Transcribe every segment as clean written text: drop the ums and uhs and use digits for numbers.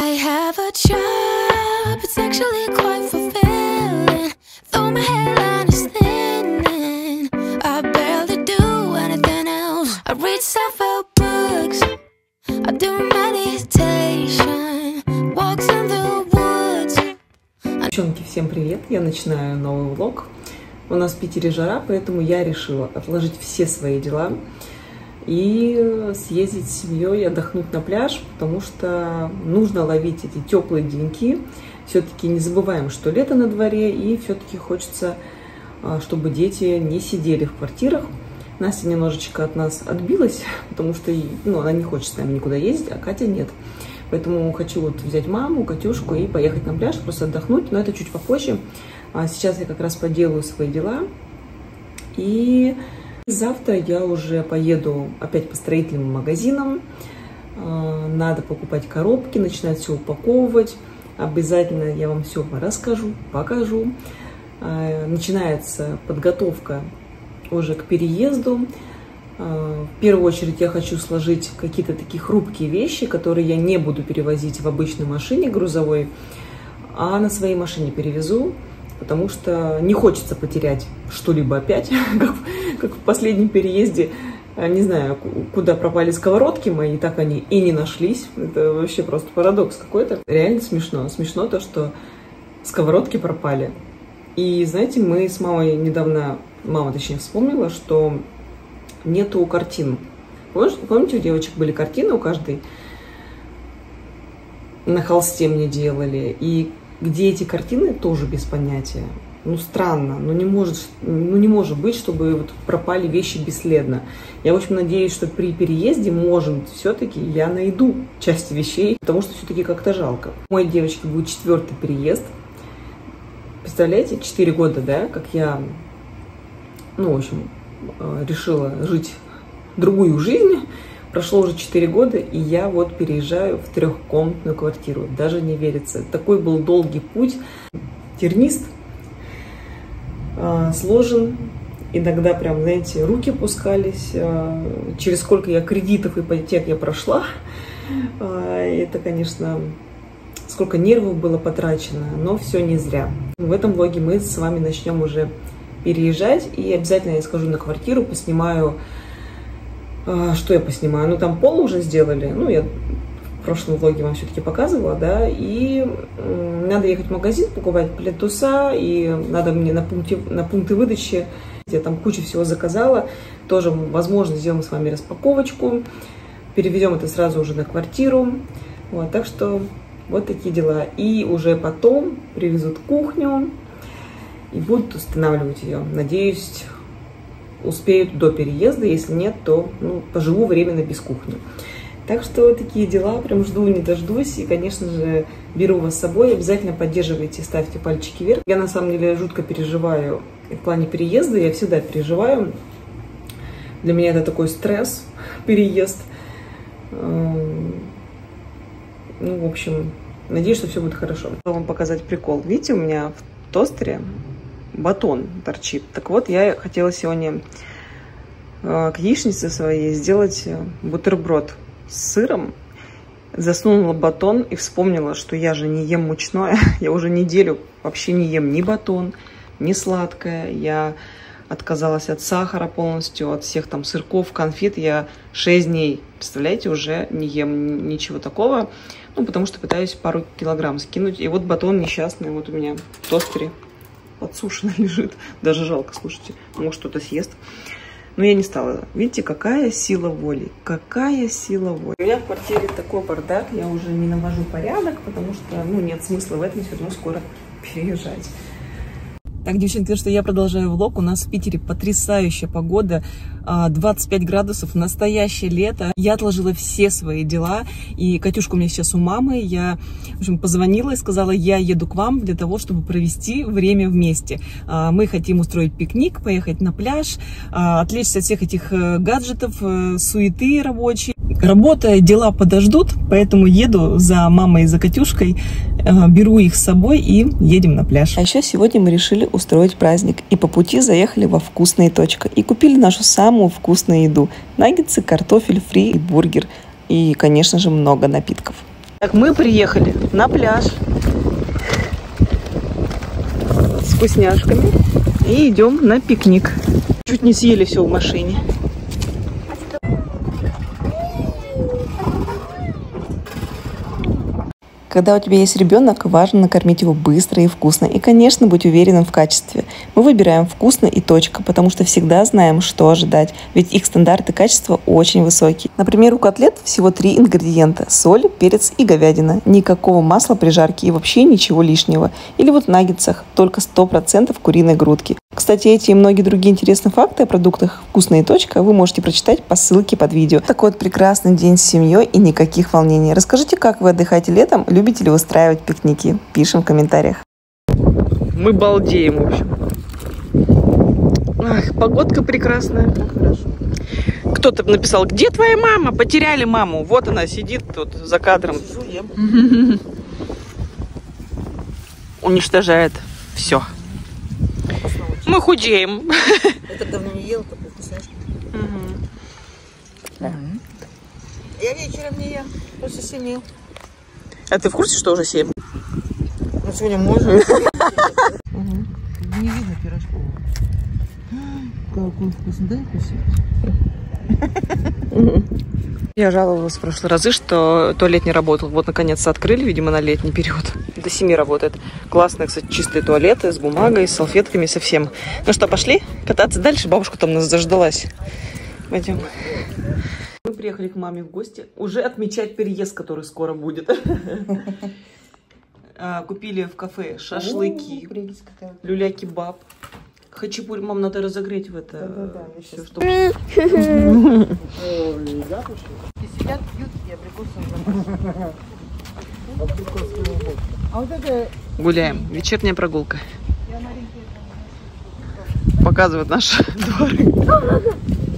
I have a job, it's actually quite fulfilling. Though my hairline is thinning, I barely do anything else. I read self-help books, I do meditation, walks in the woods. Девчонки, всем привет! Я начинаю новый влог. У нас в Питере жара, поэтому я решила отложить все свои дела и съездить с семьей, отдохнуть на пляж, потому что нужно ловить эти теплые деньки. Все-таки не забываем, что лето на дворе, и все-таки хочется, чтобы дети не сидели в квартирах. Настя немножечко от нас отбилась, потому что она не хочет с нами никуда ездить, а Катя нет. Поэтому хочу вот взять маму, Катюшку и поехать на пляж, просто отдохнуть, но это чуть попозже. А сейчас я как раз поделаю свои дела. И завтра я уже поеду опять по строительным магазинам. Надо покупать коробки, начинать все упаковывать. Обязательно я вам все расскажу, покажу. Начинается подготовка уже к переезду. В первую очередь я хочу сложить какие-то такие хрупкие вещи, которые я не буду перевозить в обычной машине грузовой, а на своей машине перевезу, потому что не хочется потерять что-либо опять, как в последнем переезде. Не знаю, куда пропали сковородки мои, так они и не нашлись. Это вообще просто парадокс какой-то. Реально смешно. Смешно то, что сковородки пропали. И знаете, мы с мамой недавно, мама точнее вспомнила, что нету картин. Помните, у девочек были картины у каждой? На холсте мне делали. И где эти картины, тоже без понятия. Странно, но не может быть, чтобы вот пропали вещи бесследно. Я, в общем, надеюсь, что при переезде, может, все-таки я найду части вещей, потому что все-таки как-то жалко. У моей девочки будет 4-й переезд. Представляете, 4 года, да, как я, в общем, решила жить другую жизнь. Прошло уже 4 года, и я вот переезжаю в 3-комнатную квартиру. Даже не верится. Такой был долгий путь, тернист, сложен. Иногда прям, знаете, руки пускались. Через сколько я кредитов, ипотек я прошла. Это, конечно, сколько нервов было потрачено, но все не зря. В этом влоге мы с вами начнем уже переезжать, и обязательно я схожу на квартиру, поснимаю. Что я поснимаю? Там пол уже сделали. Я в прошлом влоге вам все-таки показывала, да. И надо ехать в магазин, покупать плинтуса, и надо мне на пункты выдачи. Я там кучу всего заказала. Тоже, возможно, сделаем с вами распаковочку. Переведем это сразу уже на квартиру. Вот, так что вот такие дела. И уже потом привезут кухню и будут устанавливать ее. Надеюсь, успеют до переезда. Если нет, то поживу временно без кухни. Так что такие дела. Прям жду, не дождусь. И, конечно же, беру вас с собой. Обязательно поддерживайте, ставьте пальчики вверх. Я, на самом деле, жутко переживаю в плане переезда. Я всегда переживаю. Для меня это такой стресс, переезд. В общем, надеюсь, что все будет хорошо. Хочу вам показать прикол. Видите, у меня в тостере батон торчит. Так вот, я хотела сегодня к яичнице своей сделать бутерброд с сыром. Засунула батон и вспомнила, что я же не ем мучное. Я уже неделю вообще не ем ни батон, ни сладкое. Я отказалась от сахара полностью, от всех там сырков, конфет. Я 6 дней, представляете, уже не ем ничего такого. Потому что пытаюсь пару килограмм скинуть. И вот батон несчастный вот у меня в тостере подсушенно лежит. Даже жалко, слушайте. Может, что-то съест. Но я не стала. Видите, какая сила воли. Какая сила воли. У меня в квартире такой бардак. Я уже не навожу порядок, потому что, нет смысла в этом все равно скоро переезжать. Так, девчонки, что я продолжаю влог. У нас в Питере потрясающая погода. 25 градусов, настоящее лето. Я отложила все свои дела. И Катюшка у меня сейчас у мамы. Я, в общем, позвонила и сказала, я еду к вам для того, чтобы провести время вместе. Мы хотим устроить пикник, поехать на пляж, отвлечься от всех этих гаджетов, суеты рабочей. Работа, дела подождут, поэтому еду за мамой и за Катюшкой, беру их с собой и едем на пляж. А еще сегодня мы решили устроить праздник. И по пути заехали во «Вкусная точка» и купили нашу самую вкусную еду. Наггетсы, картофель фри и бургер. И, конечно же, много напитков. Так, мы приехали на пляж с вкусняшками и идем на пикник. Чуть не съели все в машине. Когда у тебя есть ребенок, важно накормить его быстро и вкусно. И, конечно, быть уверенным в качестве. Мы выбираем вкусно и точка, потому что всегда знаем, что ожидать. Ведь их стандарты качества очень высокие. Например, у котлет всего 3 ингредиента. Соль, перец и говядина. Никакого масла при жарке и вообще ничего лишнего. Или вот в наггетсах только 100% куриной грудки. Кстати, эти и многие другие интересные факты о продуктах «Вкусная точка» вы можете прочитать по ссылке под видео. Такой вот прекрасный день с семьей и никаких волнений. Расскажите, как вы отдыхаете летом, любите ли устраивать пикники? Пишем в комментариях. Мы балдеем, в общем. Ах, погодка прекрасная. Кто-то написал: где твоя мама? Потеряли маму. Вот она сидит тут за кадром. Уничтожает все. Мы худеем. Я так давно не ела такую вкусняшку. Я вечером не ем, после 7. А ты в курсе, что уже 7? Ну, сегодня можно. Не видно пирожков. Какой вкусный, дай вкусить. Я жаловалась в прошлые разы, что туалет не работал. Вот, наконец-то открыли, видимо, на летний период. До 7 работает. Классные, кстати, чистые туалеты с бумагой, с салфетками, со всем. Ну что, пошли кататься дальше? Бабушка там нас заждалась. Пойдем. Мы приехали к маме в гости. Уже отмечать переезд, который скоро будет. Купили в кафе шашлыки, люля-кебаб. Хачапури. Мам, надо разогреть в это. Все, чтобы... Сидят, пьют и абрикосовые. А вот это... Гуляем. Вечерняя прогулка. Показывают наш дворик.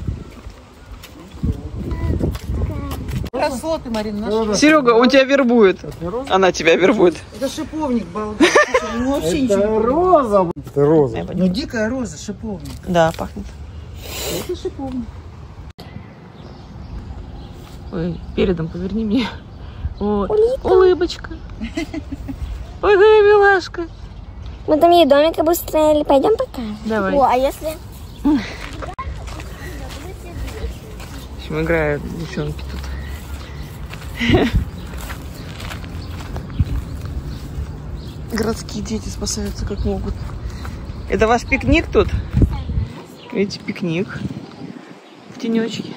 Красоты, Марина, наши. Серега, он тебя вербует. Она тебя вербует. Это шиповник, балдеж. Ну, вообще ничего. Это роза. Это роза. Ну, дикая роза, шиповник. Да, пахнет. Это шиповник. Ой, передом поверни мне. Вот. Улыбочка. Ой, какая милашка. Мы там ей домик обустроили. Пойдем покажем. Давай. О, а если... В общем, играют девчонки тут. Городские дети спасаются как могут. Это ваш пикник тут? Видите, пикник. В тенечке.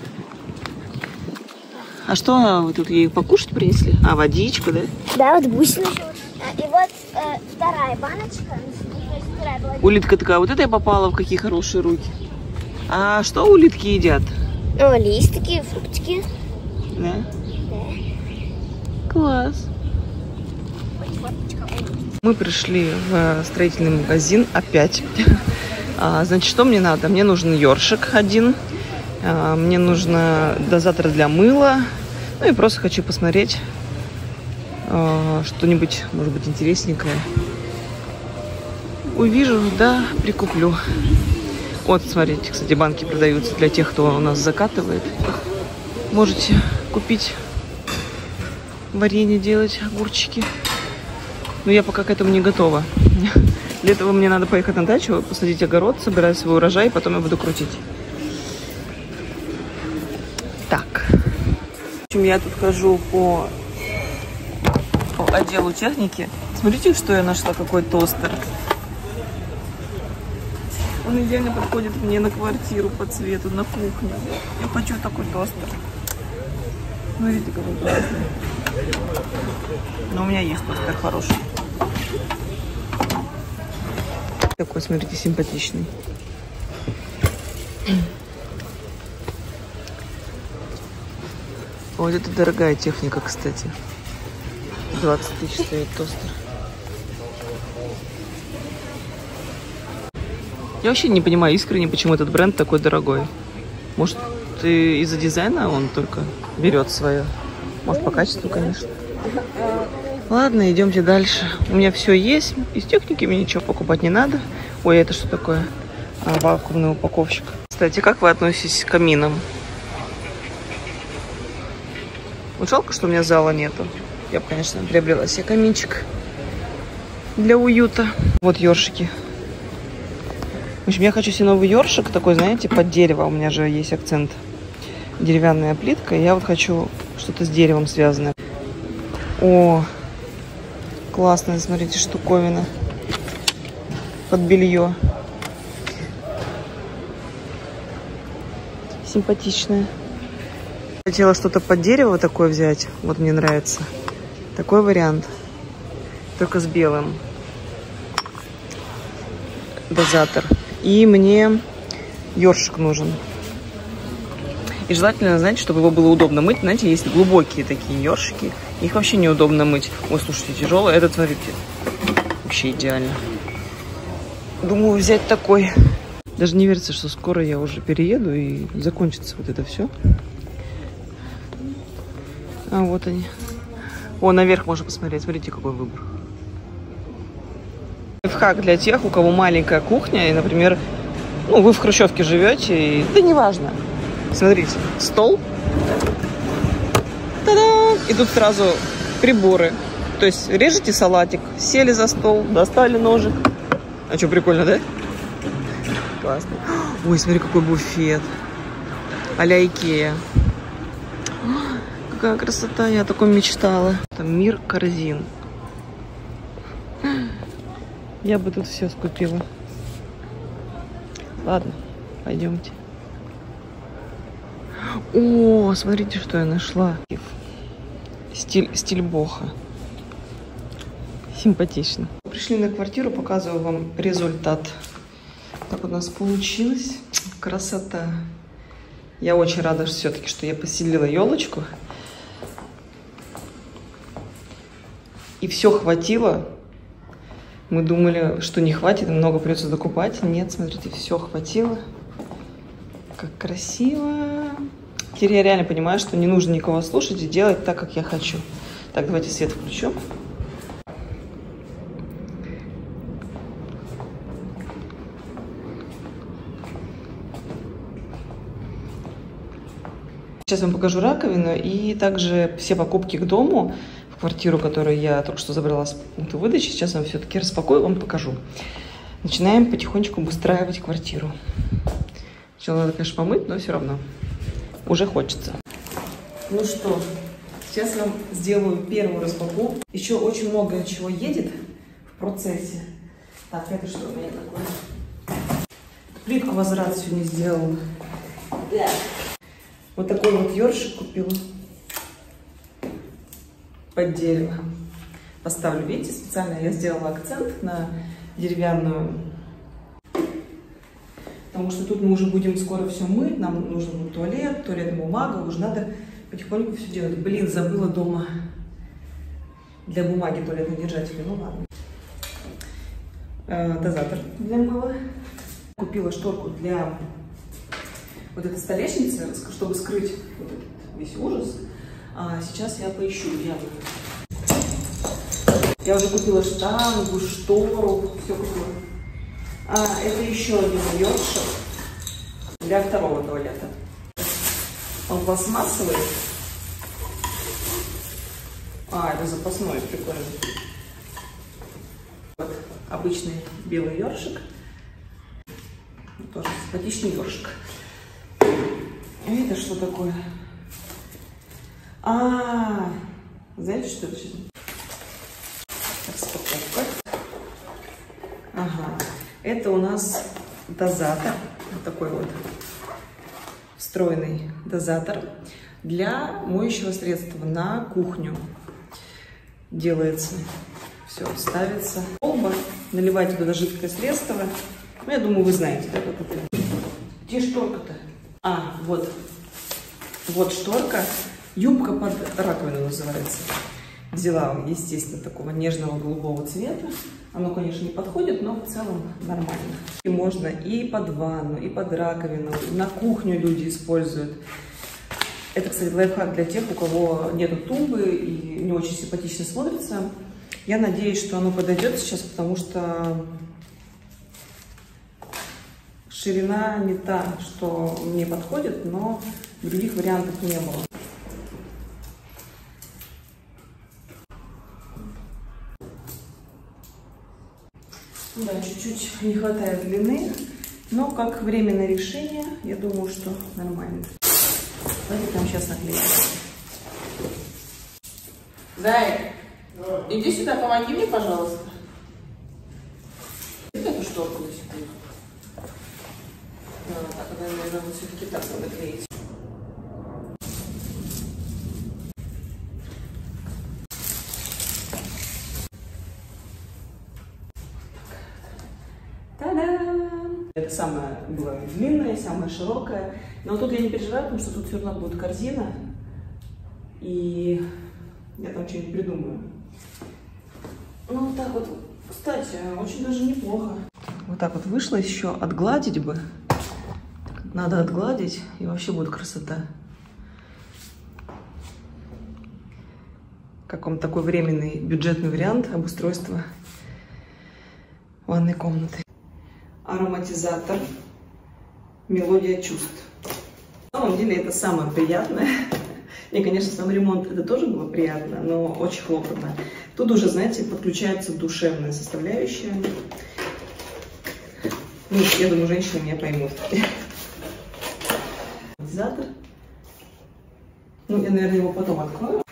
А что вы тут ей покушать принесли? А, водичку, да? Да, вот бусины. И вот вторая баночка. Улитка такая, вот это я попала в какие хорошие руки. А что улитки едят? Ну, листики, фруктики. Да? Класс. Мы пришли в строительный магазин опять. Значит, что мне надо? Мне нужен ёршик один. Мне нужно дозатор для мыла. Ну и просто хочу посмотреть что-нибудь, может быть, интересненькое. Увижу, да, прикуплю. Вот, смотрите, кстати, банки продаются для тех, кто у нас закатывает. Можете купить, варенье делать, огурчики. Но я пока к этому не готова. Для этого мне надо поехать на дачу, посадить огород, собирать свой урожай, и потом я буду крутить. Так. В общем, я тут хожу по отделу техники. Смотрите, что я нашла, какой тостер. Он идеально подходит мне на квартиру по цвету, на кухню. Я хочу такой тостер. Смотрите, какой классный. Но у меня есть тостер хороший. Такой, смотрите, симпатичный. Вот это дорогая техника, кстати. 20 тысяч стоит тостер. Я вообще не понимаю искренне, почему этот бренд такой дорогой. Может, из-за дизайна он только берет свое. Может, по качеству, конечно. Ладно, идемте дальше. У меня все есть. Из техники мне ничего покупать не надо. Ой, это что такое? Вакуумный упаковщик. Кстати, как вы относитесь к каминам? Вот жалко, что у меня зала нету. Я бы, конечно, приобрела себе каминчик для уюта. Вот ёршики. В общем, я хочу себе новый ёршик, такой, знаете, под дерево. У меня же есть акцент. Деревянная плитка. И я вот хочу что-то с деревом связанное. О, классная, смотрите, штуковина. Под белье. Симпатичная. Хотела что-то под дерево такое взять. Вот мне нравится. Такой вариант. Только с белым. Дозатор. И мне ёршик нужен. И желательно, знаете, чтобы его было удобно мыть. Знаете, есть глубокие такие ёршики. Их вообще неудобно мыть. Ой, слушайте, тяжелый. Этот, смотрите, вообще идеально. Думаю взять такой. Даже не верится, что скоро я уже перееду и закончится вот это все. А вот они. О, наверх можно посмотреть. Смотрите, какой выбор. Лайфхак для тех, у кого маленькая кухня, и, например, ну, вы в хрущевке живете, и да неважно. Смотрите, стол. Та-дам! И тут сразу приборы. То есть режете салатик, сели за стол, достали ножик. А что, прикольно, да? Классно. Ой, смотри, какой буфет. А-ля Икея. Какая красота, я о таком мечтала. Там мир корзин. Я бы тут все скупила. Ладно, пойдемте. О, смотрите, что я нашла. Стиль боха. Симпатично. Пришли на квартиру, показываю вам результат. Так у нас получилось. Красота. Я очень рада все-таки, что я поселила елочку. И все хватило. Мы думали, что не хватит, много придется докупать. Нет, смотрите, все хватило. Как красиво. Теперь я реально понимаю, что не нужно никого слушать и делать так, как я хочу. Так, давайте свет включу. Сейчас вам покажу раковину и также все покупки к дому, в квартиру, которую я только что забрала с пункта выдачи. Сейчас вам все-таки распакую, вам покажу. Начинаем потихонечку обустраивать квартиру. Сначала надо, конечно, помыть, но все равно уже хочется. Ну что, сейчас я вам сделаю первую распаковку. Еще очень много чего едет в процессе. Так, это что у меня такое? Плитку возврат сегодня сделала. Да. Вот такой вот ёршик купила под дерево. Поставлю, видите, специально я сделала акцент на деревянную. Потому что тут мы уже будем скоро все мыть, нам нужен будет туалет, туалетная бумага, уже надо потихоньку все делать. Блин, забыла дома для бумаги туалетный держатель, ну ладно. Дозатор для мыла. Купила шторку для вот этой столешницы, чтобы скрыть вот этот весь ужас. Сейчас я поищу явно. Я уже купила штангу, штору, все купила. Это еще один ёршик для второго туалета. Он пластмассовый. Это запасной, прикольный. Вот обычный белый ёршик. Тоже симпатичный ёршик. Это что такое? Знаете, что это сейчас? Распаковка. Ага. Это у нас дозатор. Вот такой вот встроенный дозатор для моющего средства на кухню. Делается. Все, ставится. Колба. Наливайте туда жидкое средство. Ну, я думаю, вы знаете, да, как это. Где шторка-то? Вот. Вот шторка. Юбка под раковину называется. Взяла, естественно, такого нежного голубого цвета. Оно, конечно, не подходит, но в целом нормально. И можно и под ванну, и под раковину. На кухню люди используют. Это, кстати, лайфхак для тех, у кого нету тумбы и не очень симпатично смотрится. Я надеюсь, что оно подойдет сейчас, потому что ширина не та, что мне подходит, но других вариантов не было. Да, чуть-чуть не хватает длины, но как временное решение, я думаю, что нормально. Давайте там сейчас наклеим. Зай, иди сюда, помоги мне, пожалуйста. Эту шторку до сих пор. Так, наверное, вот все-таки так надо клеить. Та-дам! Это самая была длинная, самая широкая. Но тут я не переживаю, потому что тут все равно будет корзина. И я там что-нибудь придумаю. Ну, вот так вот, кстати, очень даже неплохо. Вот так вот вышло еще, отгладить бы. Надо отгладить, и вообще будет красота. Как вам такой временный бюджетный вариант обустройства ванной комнаты. Ароматизатор «Мелодия чувств». На самом деле это самое приятное. Мне, конечно, сам ремонт это тоже было приятно, но очень хлопотно. Тут уже, знаете, подключается душевная составляющая. Ну, я думаю, женщины меня поймут. Ароматизатор. Ну, я, наверное, его потом открою.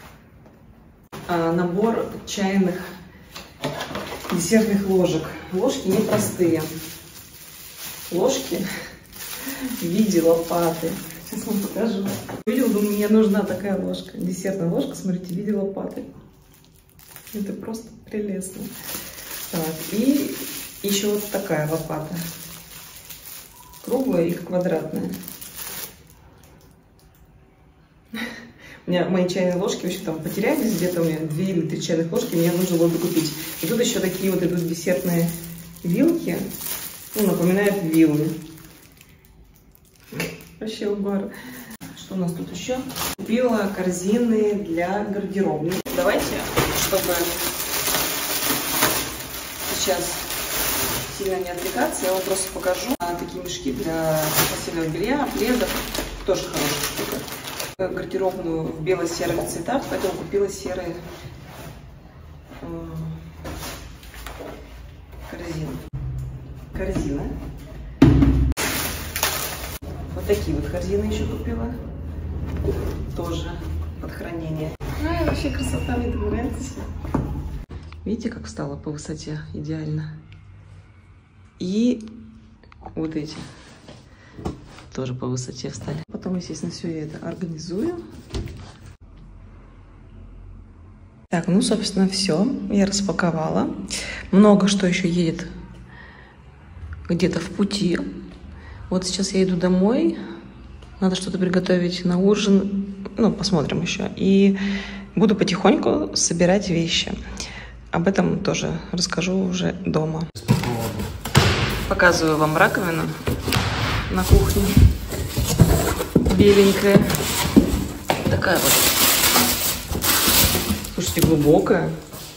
Набор чайных десертных ложек. Ложки непростые. Ложки в виде лопаты. Сейчас вам покажу. Видел, думаю, мне нужна такая ложка. Десертная ложка, смотрите, в виде лопаты. Это просто прелестно. Так, и еще вот такая лопата. Круглая и квадратная. У меня мои чайные ложки вообще там потерялись. Где-то у меня 2 или 3 чайных ложки. Мне нужно было докупить. И тут еще такие вот идут десертные вилки. Ну, напоминают вилы. Вообще угар. Что у нас тут еще? Купила корзины для гардеробной. Давайте, чтобы сейчас сильно не отвлекаться, я вам просто покажу такие мешки для постельного белья, пледов. Тоже хорошая штука. Гардеробную в бело-серых цветах, поэтому купила серые корзины. Вот такие вот корзины еще купила. Тоже под хранение. Ай, вообще красота, мне так нравится. Видите, как встала по высоте идеально. И вот эти тоже по высоте встали. Потом, естественно, все я это организую. Так, ну, собственно, все. Я распаковала. Много что еще едет где-то в пути. Вот сейчас я иду домой. Надо что-то приготовить на ужин. Ну, посмотрим еще. И буду потихоньку собирать вещи. Об этом тоже расскажу уже дома. Показываю вам раковину на кухне. Беленькая. Такая вот. Слушайте, глубокая.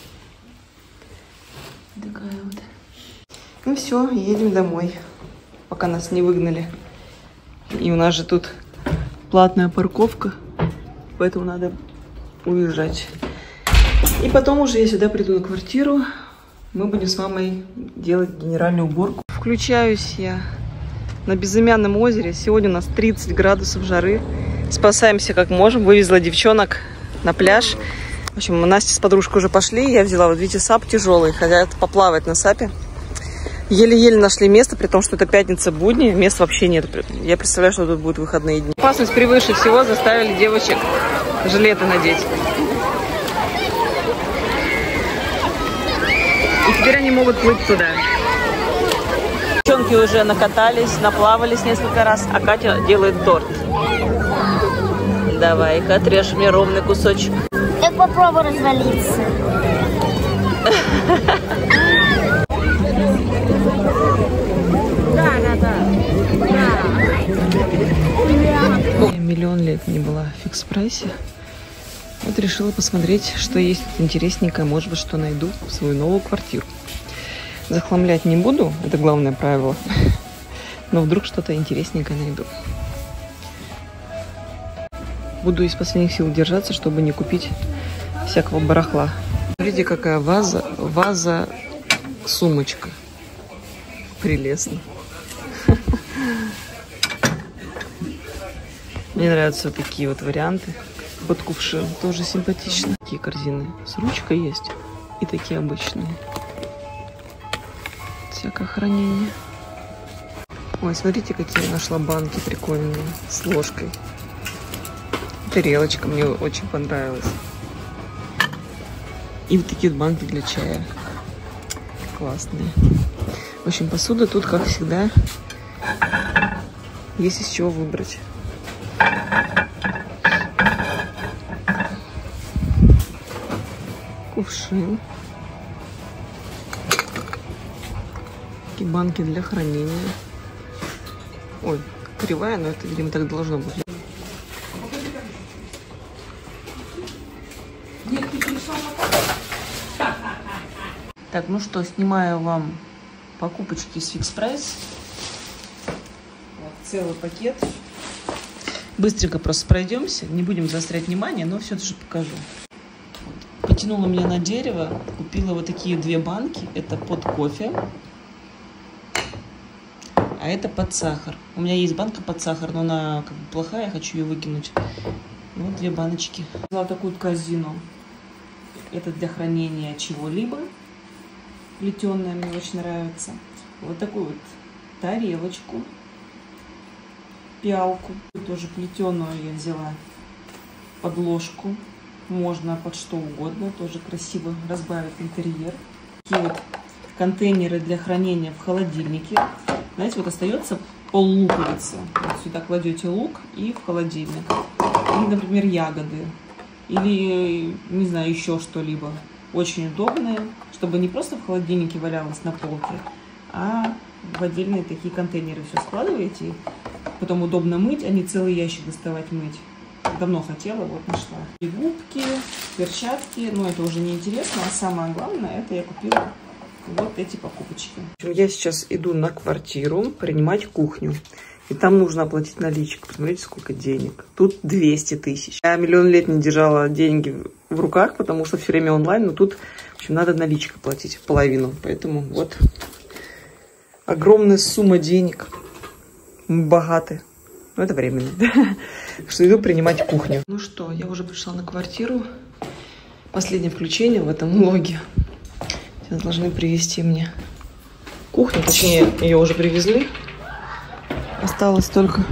Такая вот. Ну все, едем домой, пока нас не выгнали. И у нас же тут платная парковка, поэтому надо уезжать. И потом уже я сюда приду на квартиру, мы будем с мамой делать генеральную уборку. Включаюсь я на Безымянном озере. Сегодня у нас 30 градусов жары. Спасаемся как можем. Вывезла девчонок на пляж. В общем, Настя с подружкой уже пошли. Я взяла, вот видите, сап тяжелый. Хотят поплавать на сапе. Еле-еле нашли место, при том, что это пятница, будни. Места вообще нет. Я представляю, что тут будут выходные дни. Опасность превыше всего, заставили девочек жилеты надеть. И теперь они могут плыть туда. Девчонки уже накатались, наплавались несколько раз, а Катя делает торт. Давай-ка, отрежь мне ровный кусочек. Я попробую развалиться. Я миллион лет не была в фикс-прайсе. Вот решила посмотреть, что есть интересненькое, может быть, что найду в свою новую квартиру. Захламлять не буду, это главное правило. Но вдруг что-то интересненькое найду. Буду из последних сил держаться, чтобы не купить всякого барахла. Смотрите, какая ваза-сумочка. Прелестно. Мне нравятся вот такие вот варианты. Под кувшин тоже симпатично. Такие корзины с ручкой есть. И такие обычные. Всякое хранение. Ой, смотрите, какие я нашла банки прикольные. С ложкой. Тарелочка мне очень понравилась. И вот такие вот банки для чая. Классные. В общем, посуда тут, как всегда, есть из чего выбрать. Кувшин. Такие банки для хранения. Ой, кривая, но это, видимо, так должно быть. Так, ну что, снимаю вам покупочки с Fix Price. Вот, целый пакет. Быстренько просто пройдемся. Не будем заострять внимание, но все же покажу. Потянула меня на дерево. Купила вот такие 2 банки. Это под кофе. А это под сахар. У меня есть банка под сахар, но она как бы плохая. Я хочу ее выкинуть. Вот 2 баночки. Взяла такую корзину. Это для хранения чего-либо. Плетеная, мне очень нравится. Вот такую вот тарелочку, пиалку, тоже плетеную я взяла, подложку, можно под что угодно, тоже красиво разбавить интерьер. Такие вот контейнеры для хранения в холодильнике. Знаете, вот остается пол-луковицы. Вот сюда кладете лук и в холодильник. Или, например, ягоды. Или, не знаю, еще что-либо. Очень удобные, чтобы не просто в холодильнике валялось на полке, а в отдельные такие контейнеры все складываете. Потом удобно мыть, а не целый ящик доставать мыть. Давно хотела, вот нашла. И губки, перчатки, но это уже не интересно. А самое главное, это я купила вот эти покупочки. Я сейчас иду на квартиру принимать кухню. И там нужно оплатить наличку. Посмотрите, сколько денег. Тут 200 тысяч. Я миллион лет не держала деньги в руках, потому что все время онлайн. Но тут, в общем, надо наличкой платить половину. Поэтому вот огромная сумма денег. Мы богаты. Но это временно. Так что иду принимать кухню. Ну что, я уже пришла на квартиру. Последнее включение в этом влоге. Сейчас должны привезти мне кухню. Точнее, ее уже привезли. Осталось только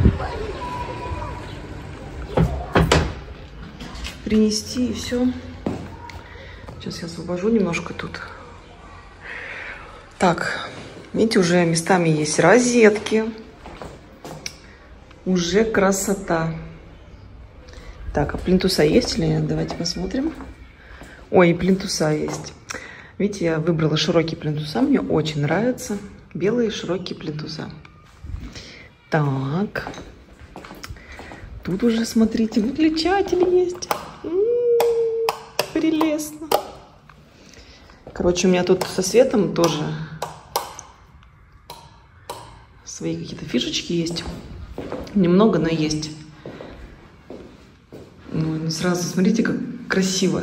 принести и все. Сейчас я освобожу немножко тут. Так, видите, уже местами есть розетки. Уже красота. Так, а плинтуса есть или нет? Давайте посмотрим. Ой, и плинтуса есть. Видите, я выбрала широкие плинтуса. Мне очень нравятся белые широкие плинтуса. Так, тут уже, смотрите, выключатель есть. Прелестно. Короче, у меня тут со светом тоже свои какие-то фишечки есть. Немного, но есть. Ну, сразу смотрите, как красиво.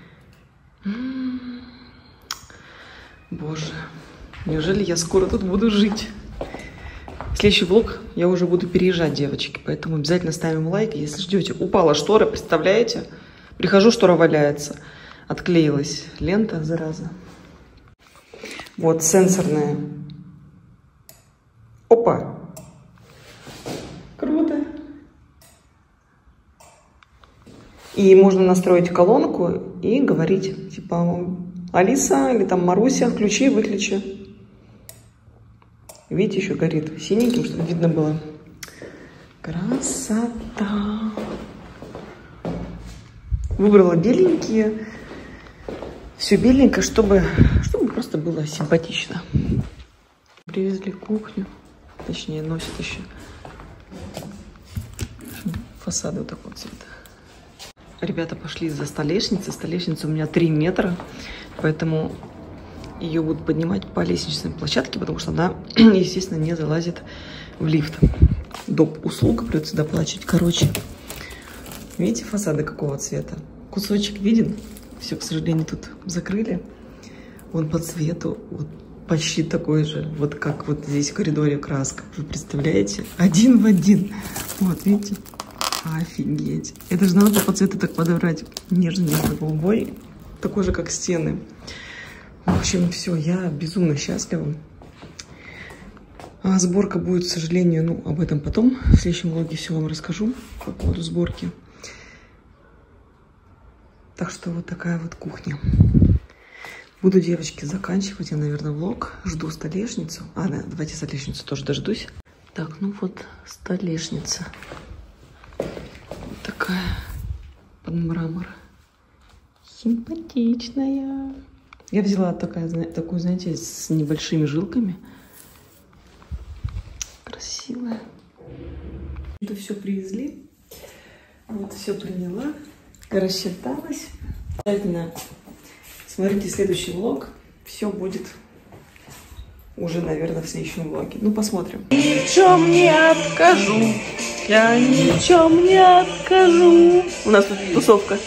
Боже, неужели я скоро тут буду жить? Следующий влог я уже буду переезжать, девочки, поэтому обязательно ставим лайк, если ждете. Упала штора, представляете? Прихожу, штора валяется. Отклеилась лента, зараза. Вот сенсорная. Опа! Круто! И можно настроить колонку и говорить, типа, Алиса или там Маруся, включи, выключи. Видите, еще горит синеньким, чтобы видно было. Красота! Выбрала беленькие. Все беленько, чтобы просто было симпатично. Привезли кухню. Точнее, носят еще. Фасады вот такого цвета. Ребята пошли за столешницей. Столешница у меня 3 метра. Поэтому ее будут поднимать по лестничной площадке, потому что она, естественно, не залазит в лифт. Доп. Услуга придется доплачивать. Короче, видите, фасады какого цвета? Кусочек виден? Все, к сожалению, тут закрыли. Вон по цвету. Вот почти такой же, вот как вот здесь в коридоре краска. Вы представляете? Один в один. Вот, видите? Офигеть. Это же надо по цвету так подобрать. Нежно-голубой. Такой же, как стены. В общем, все, я безумно счастлива. А сборка будет, к сожалению, ну, об этом потом. В следующем влоге все вам расскажу по поводу сборки. Так что вот такая вот кухня. Буду, девочки, заканчивать я, наверное, влог. Жду столешницу. А, да, давайте столешницу тоже дождусь. Так, ну вот столешница. Вот такая под мрамор. Симпатичная. Я взяла такую, знаете, с небольшими жилками. Красивая. Это все привезли. Вот все приняла. Рассчиталась. Обязательно смотрите следующий влог. Все будет уже, наверное, в следующем влоге. Ну, посмотрим. Ни в чем не откажу. Я ни в чем не откажу. У нас тут тусовка.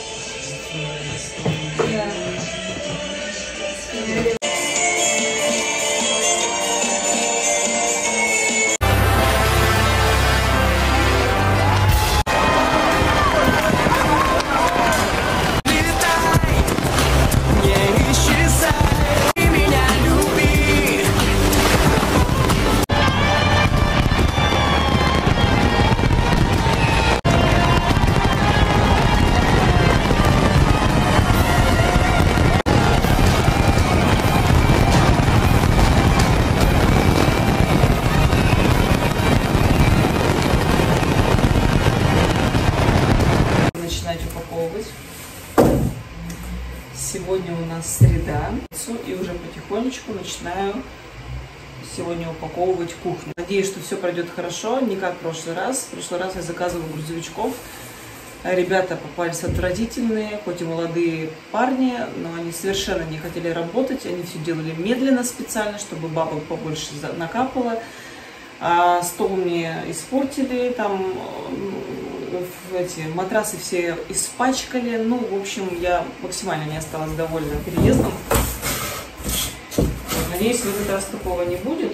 Сегодня у нас среда, и уже потихонечку начинаю сегодня упаковывать кухню. Надеюсь, что все пройдет хорошо, не как в прошлый раз. В прошлый раз я заказывала грузовичков. Ребята попались отвратительные, хоть и молодые парни, но они совершенно не хотели работать. Они все делали медленно специально, чтобы бабок побольше накапало. А стол мне испортили, там эти матрасы все испачкали. Ну, в общем, я максимально не осталась довольна переездом. Надеюсь, в этот раз такого не будет.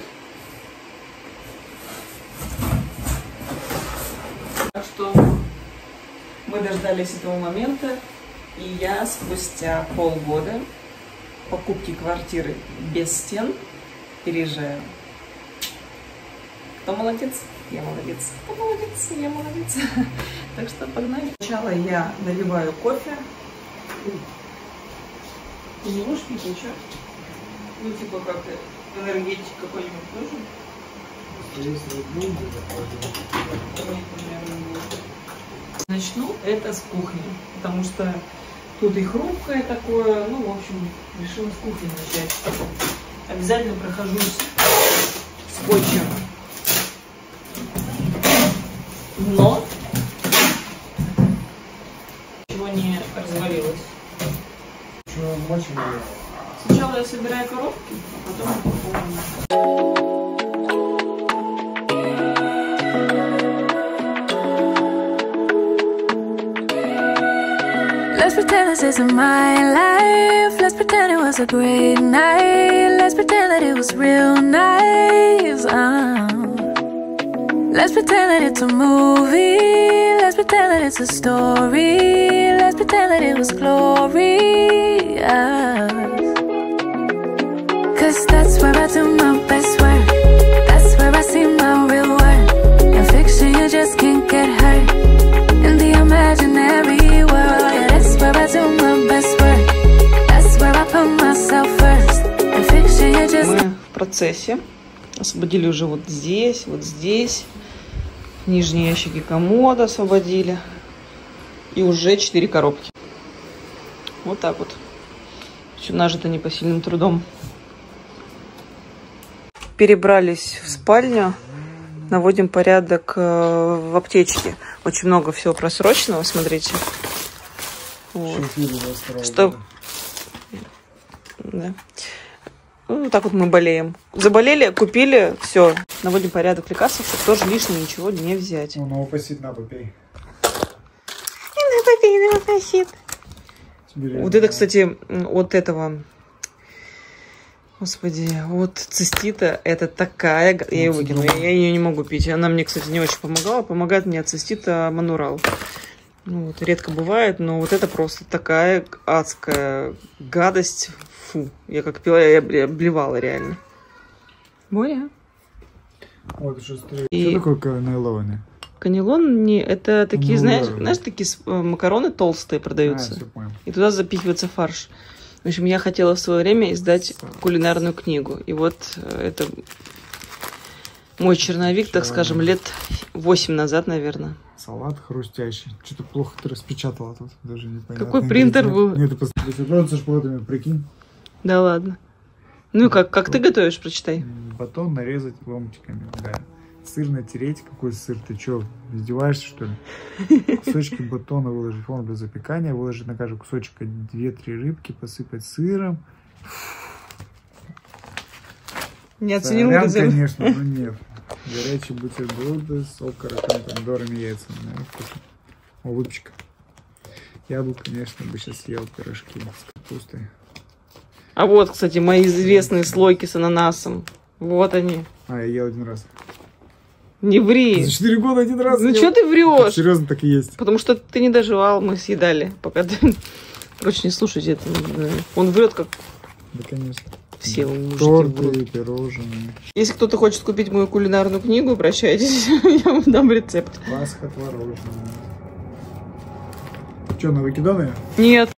Так что мы дождались этого момента, и я спустя полгода покупки квартиры без стен переезжаю. Кто молодец? Я молодец. Кто молодец? Я молодец. Так что погнали. Сначала я наливаю кофе. Ты не можешь пить ничего? Ну, типа как энергетик какой-нибудь нужен? Начну это с кухни, потому что тут и хрупкое такое. Ну, в общем, решила с кухни начать. Обязательно прохожусь скотчем дно, ничего не развалилось. Сначала я собираю коробки, а потом упаковываю. Let's pretend this isn't my life. Let's pretend it was a great night. Let's pretend that it was real nice. Let's pretend that it's a movie. Let's pretend that it's a story. Let's pretend that it was glorious. Cause that's where I do my best work. That's where I see my real worth. In fiction you just can't get hurt. In the imaginary world, yeah, that's where I do my best work. That's where I put myself first. In fiction you just... Мы в процессе. Освободили уже вот здесь, нижние ящики комода освободили. И уже 4 коробки. Вот так вот. Все нажито непосильным трудом. Перебрались в спальню. Наводим порядок в аптечке. Очень много всего просроченного, смотрите. Вот. Что... Да. Ну, так вот мы болеем. Заболели, купили, все. Наводим порядок в лекарствах, чтобы тоже лишнего ничего не взять. Ну, новопосит, на, попей. Вот это, кстати, от этого Господи, вот цистита это такая... Я ее выкину, я ее не могу пить. Она мне, кстати, не очень помогала. Помогает мне цистита манурал. Ну, вот, редко бывает, но вот это просто такая адская гадость. Фу, я как пила, я обливала реально. Боря? Вот, что И... такое канелоны? Канелон, не, это такие, Ну, знаешь, такие макароны толстые продаются. Всё понял. И туда запихивается фарш. В общем, я хотела в свое время издать кулинарную книгу. И вот это мой черновик, так скажем, лет 8 назад, наверное. Салат хрустящий. Что-то плохо ты распечатала тут. Даже не понятно. Какой принтер был? Нет, ты просто шпротами, прикинь. Да ладно. Ну и как ты готовишь, прочитай. Батон нарезать ломтиками, да. Сыр натереть. Какой сыр? Ты что, издеваешься, что ли? Кусочки батона выложить в форму для запекания. Выложить на каждый кусочек 2-3 рыбки. Посыпать сыром. Не оценил Сорян, газель. конечно, но нет. Горячие бутерброды с окороком, помидорами, яйцами. Наверное, вкусно. О, выпечка. Я бы, конечно, сейчас съел пирожки с капустой. А вот, кстати, мои известные слойки с ананасом. Вот они. А, я ел один раз. Не ври. За 4 года один раз Ну ел. что ты врешь? Серьезно, так и есть. Потому что ты не доживал, мы съедали, пока ты... Короче, не слушайте это. Он врет, как Да, конечно. все мужики Торты, врут. пирожные. Если кто-то хочет купить мою кулинарную книгу, обращайтесь, я вам дам рецепт. Пасха творожная. Что, на выкиданы? Нет.